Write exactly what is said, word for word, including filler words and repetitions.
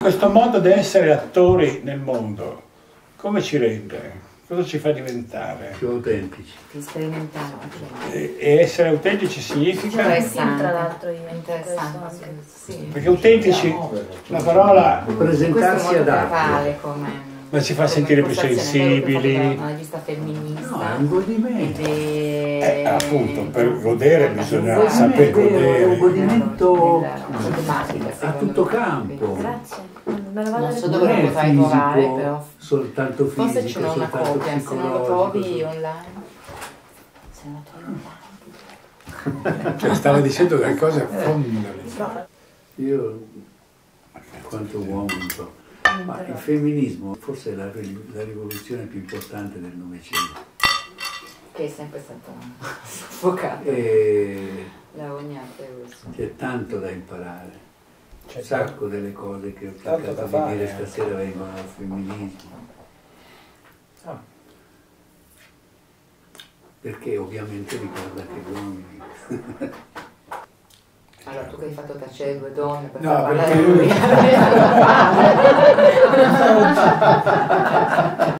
Questo modo di essere attori nel mondo, come ci rende? Cosa ci fa diventare? Più autentici. Più sperimentati. E, e essere autentici significa? Interessante. Tra l'altro io Interessante. Sì. Perché autentici, la parola, Presentarsi ad altri. come ma ci fa sentire più sensibili. Una regista femminista. No, è un godimento. Ed è... Eh, appunto, per godere bisogna Un saper godimento, è un godere. godimento Problematica, a secondo tutto me. campo. Grazie. Me lo vado Non a so leggere. dove Non lo è potrai trovare, fisico, però. soltanto fisico, Forse ce n'è una soltanto copia, se non lo psicologico. trovi online. Se non lo trovi online. Cioè, stava dicendo delle cose fondamentali. Io, quanto uomo, non so. Ma il femminismo forse è la, la rivoluzione più importante del Novecento. Che è sempre stato soffocato. E La ognata è questo. c'è tanto da imparare. C'è Un sacco delle cose che ho tanto cercato da di fare, dire eh. stasera vengono dal femminismo. Ah. Perché ovviamente riguarda anche gli uomini. Allora tu che hai fatto tacere due donne per No, far parlare perché lui.